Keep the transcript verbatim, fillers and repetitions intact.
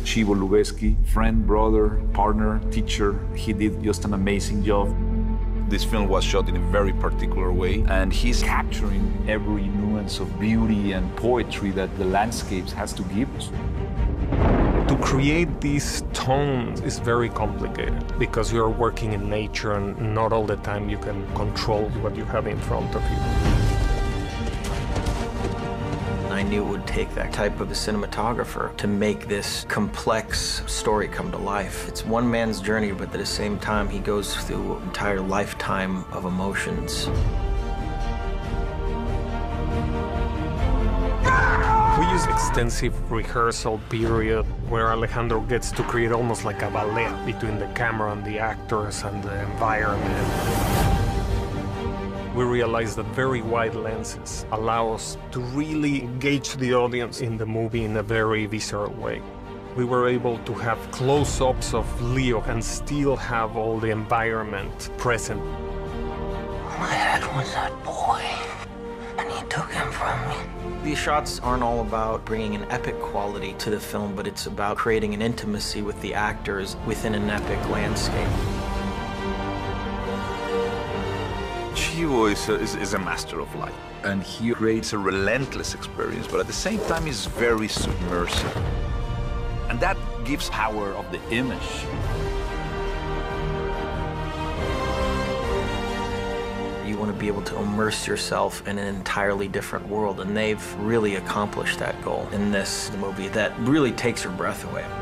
Chivo Lubezki, friend, brother, partner, teacher. He did just an amazing job. This film was shot in a very particular way, and he's capturing every nuance of beauty and poetry that the landscapes has to give us. To create these tones is very complicated because you're working in nature and not all the time you can control what you have in front of you. I knew it would take that type of a cinematographer to make this complex story come to life. It's one man's journey, but at the same time, he goes through an entire lifetime of emotions. We use extensive rehearsal period where Alejandro gets to create almost like a ballet between the camera and the actors and the environment. We realized that very wide lenses allow us to really engage the audience in the movie in a very visceral way. We were able to have close-ups of Leo and still have all the environment present. My head was that boy, and he took him from me. These shots aren't all about bringing an epic quality to the film, but it's about creating an intimacy with the actors within an epic landscape. Chivo is a, is, is a master of light, and he creates a relentless experience, but at the same time is very submersive. And that gives power of the image. You want to be able to immerse yourself in an entirely different world, and they've really accomplished that goal in this movie that really takes your breath away.